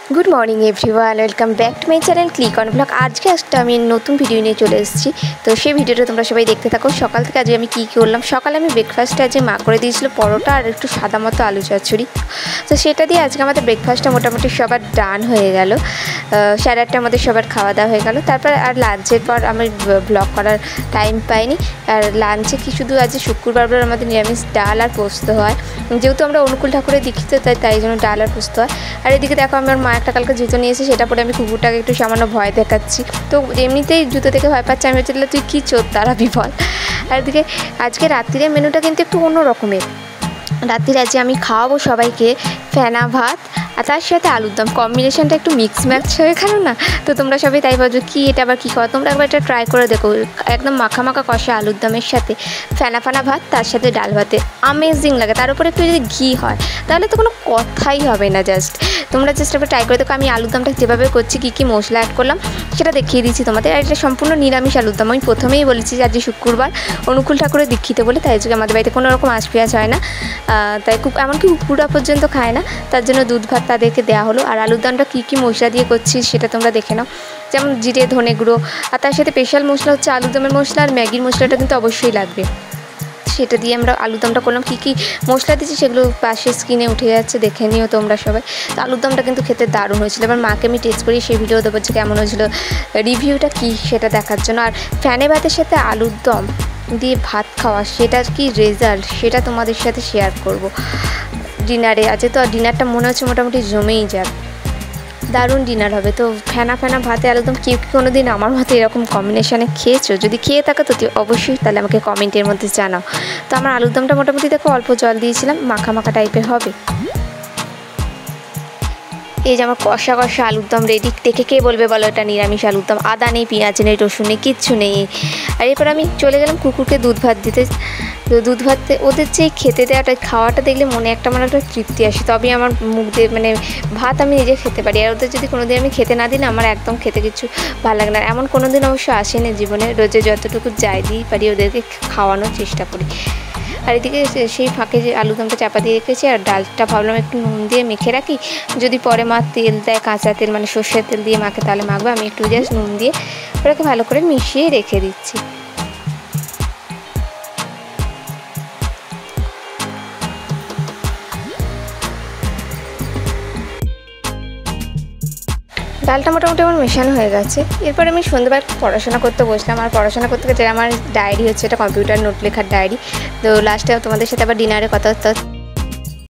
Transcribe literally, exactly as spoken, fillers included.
Good morning everyone welcome back to my channel click on blog. आज के आज আমি নতুন ভিডিও নিয়ে চলে এসেছি। তো সেই ভিডিওটা তোমরা সবাই দেখতে থাকো। সকাল থেকে আজকে আমি কী কী করলাম, সকালে আমি ব্রেকফাস্টে আজকে মা করে দিয়েছিল পরোটা আর একটু সাদা মতো আলু চচ্চড়ি। তো সেটা দিয়ে আজকে আমাদের ব্রেকফাস্টটা মোটামুটি সবার ডান হয়ে গেল। সাড়ে আটটার মধ্যে সবার খাওয়া দাওয়া হয়ে গেল। তারপর আর লাঞ্চের পর আমি ব্লগ করার টাইম পাইনি। আর লাঞ্চে কি শুধু আজ শুক্রবার আমাদের নিরামিষ ডাল আর পোস্ত হয়, যেহেতু আমরা অনুকূল ঠাকুরের দীক্ষিত, তাই তাই জন্য ডাল আর পোস্ত হয়। আর এদিকে দেখো আমার মা একটা কালকে জুতো নিয়েছে, সেটা পরে আমি কুকুরটাকে একটু সামান্য ভয় দেখাচ্ছি। তো এমনিতেই জুতো থেকে ভয় পাচ্ছে, আমি হচ্ছে তুই কী চোর তারাবি বল। আর এদিকে আজকে রাত্রিরের মেনুটা কিন্তু একটু অন্য রকমের। রাত্রিরে আজকে আমি খাওয়াবো সবাইকে ফেনা ভাত আর তার সাথে আলুর দম। কম্বিনেশনটা একটু মিক্স ম্যাচ হয়ে গেল না? তো তোমরা সবাই তাই ভাবছো কী এটা আবার কী খাওয়া, তোমরা একবার এটা ট্রাই করে দেখো। একদম মাখা মাখা কষা আলুর দমের সাথে ফেনা ফেনা ভাত, তার সাথে ডাল ভাতে আমেজিং লাগে। তার উপরে একটু যদি ঘি হয় তাহলে তো কোনো কথাই হবে না। জাস্ট তোমরা জাস্ট একবার ট্রাই করে দেখো। আমি আলুর দমটা যেভাবে করছি, কী কী মশলা অ্যাড করলাম সেটা দেখিয়ে দিচ্ছি তোমাদের। আর এটা সম্পূর্ণ নিরামিষ আলুর দম। আমি প্রথমেই বলেছি যে আজ শুক্রবার অনুকূল ঠাকুরের দীক্ষিত বলে, তাই জন্য আমাদের বাড়িতে কোনো রকম আঁশ পেঁয়াজ হয় না। তাই এমনকি কুকুরা পর্যন্ত খায় না, তার জন্য দুধ ভাত তাদেরকে দেওয়া হলো। আর আলুর দমটা কী কী মশলা দিয়ে করছি সেটা তোমরা দেখে নাও। যেমন জিরে ধনে গুঁড়ো, আর তার সাথে স্পেশাল মশলা হচ্ছে আলুর দমের মশলা, আর ম্যাগির মশলাটা কিন্তু অবশ্যই লাগবে। সেটা দিয়ে আমরা আলুর দমটা করলাম। কী কী মশলা দিচ্ছি সেগুলো পাশে স্ক্রিনে উঠে যাচ্ছে, দেখে নিও তোমরা সবাই। তো আলুর দমটা কিন্তু খেতে দারুণ হয়েছিল। এবার মাকে আমি টেস্ট করি, সেই ভিডিও দেবো যে কেমন হয়েছিল, রিভিউটা কী সেটা দেখার জন্য। আর ফ্যানে ভাতের সাথে আলুর দম দিয়ে ভাত খাওয়া, সেটার কি রেজাল্ট সেটা তোমাদের সাথে শেয়ার করব ডিনারে। আছে তো ডিনারটা মনে হচ্ছে মোটামুটি জমেই যাবে, দারুণ ডিনার হবে। তো ফেনা ফেনা ভাতে আলুরদম কেউ কি কোনো দিন আমার মতো এরকম কম্বিনেশানে খেয়েছো? যদি খেয়ে থাকো তো অবশ্যই তাহলে আমাকে কমেন্টের মধ্যে জানাও। তো আমার আলুরদমটা মোটামুটি দেখো অল্প জল দিয়েছিলাম, মাখা মাখা টাইপের হবে। এই যে আমার কষা কষা আলুর দম রেডি। দেখে কে বলবে বলো এটা নিরামিষ আলুর দম? আদা নেই, পেঁয়াজ নেই, রসুন নেই, কিচ্ছু নেই। আর এরপর আমি চলে গেলাম কুকুরকে দুধ ভাত দিতে। তো দুধ ভাত ওদের যে খেতে দেওয়াটা, খাওয়াটা দেখলে মনে একটা মানে একটা তৃপ্তি আসে, তবেই আমার মুখ দিয়ে মানে ভাত আমি নিজে খেতে পারি। আর ওদের যদি কোনো দিন আমি খেতে না দিই না, আমার একদম খেতে কিছু ভালো লাগে না। এমন কোনো দিন অবশ্য আসেনি জীবনে, রোজে যতটুকু যাই দিই পারি ওদেরকে খাওয়ানোর চেষ্টা করি। আর এদিকে সেই ফাঁকে যে আলুদমটা চাপা দিয়ে রেখেছি, আর ডালটা ভাবলাম একটু নুন দিয়ে মেখে রাখি, যদি পরে মা তেল দেয় কাঁচা তেল মানে সর্ষের তেল দিয়ে মাখে তাহলে মাখবে। আমি একটু জাস্ট নুন দিয়ে ওটাকে ভালো করে মিশিয়ে রেখে দিচ্ছি। ডালটা মোটামুটি আমার মেশানো হয়ে গেছে। এরপর আমি সন্ধ্যেবার পড়াশোনা করতে বসলাম। আর পড়াশোনা করতে গেলে আমার ডায়েরি হচ্ছে, এটা কম্পিউটার নোট লেখার ডায়েরি। তো লাস্টে তোমাদের সাথে আবার ডিনারে কথা